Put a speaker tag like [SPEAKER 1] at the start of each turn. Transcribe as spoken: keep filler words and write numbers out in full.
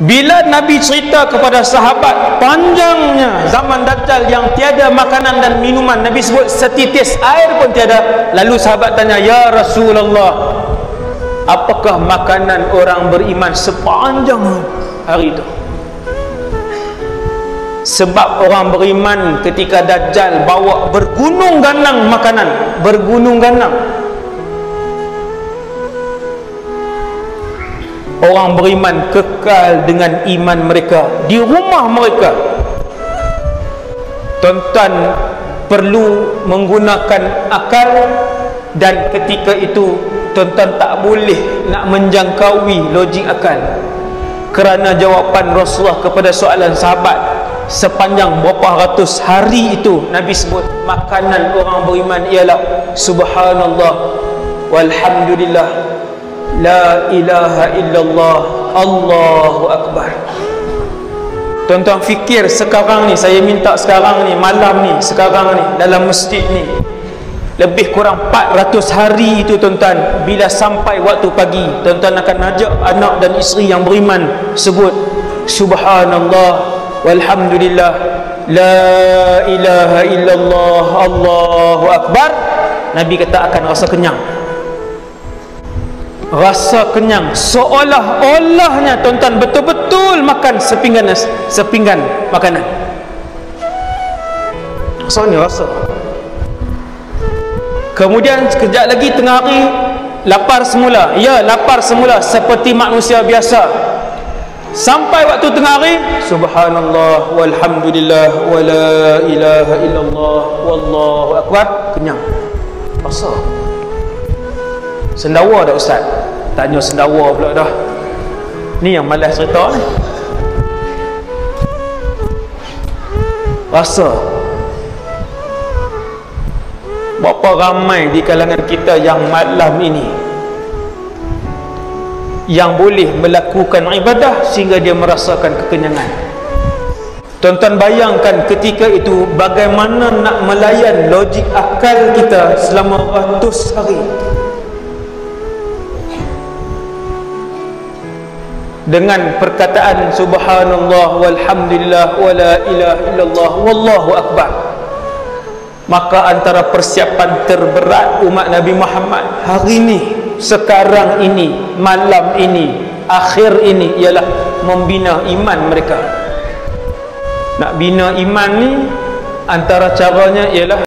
[SPEAKER 1] Bila Nabi cerita kepada sahabat panjangnya zaman Dajjal yang tiada makanan dan minuman, Nabi sebut setitis air pun tiada. Lalu sahabat tanya, ya Rasulullah, apakah makanan orang beriman sepanjang hari itu? Sebab orang beriman ketika Dajjal bawa bergunung ganang makanan, bergunung ganang. Orang beriman kekal dengan iman mereka di rumah mereka. Tuan-tuan perlu menggunakan akal, dan ketika itu tuan-tuan tak boleh nak menjangkaui logik akal, kerana jawapan Rasulullah kepada soalan sahabat sepanjang berapa ratus hari itu, Nabi sebut makanan orang beriman ialah subhanallah walhamdulillah la ilaha illallah Allahu akbar. Tuan-tuan fikir sekarang ni, saya minta sekarang ni, malam ni, sekarang ni dalam masjid ni, lebih kurang empat ratus hari itu tuan-tuan, bila sampai waktu pagi, tuan-tuan akan ajak anak dan isteri yang beriman sebut subhanallah walhamdulillah la ilaha illallah Allahu akbar. Nabi kata akan rasa kenyang, rasa kenyang, seolah-olahnya tuan-tuan betul-betul makan sepinggan sepinggan makanan. So ni rasa. Kemudian sekejap lagi tengah hari lapar semula. Ya, lapar semula seperti manusia biasa. Sampai waktu tengah hari subhanallah walhamdulillah wala ilaha illallah wallahu akbar, kenyang. Rasa. Sendawa dah ustaz? Tanya sendawa pula dah. Ni yang malas cerita ni. Rasa. Berapa ramai di kalangan kita yang malam ini yang boleh melakukan ibadah sehingga dia merasakan kekenyangan. Tuan-tuan bayangkan ketika itu bagaimana nak melayan logik akal kita selama ratus hari. Dengan perkataan subhanallah walhamdulillah wala ilaha illallah wallahu akbar. Maka antara persiapan terberat umat Nabi Muhammad hari ini, sekarang ini, malam ini, akhir ini ialah membina iman mereka. Nak bina iman ni antara caranya ialah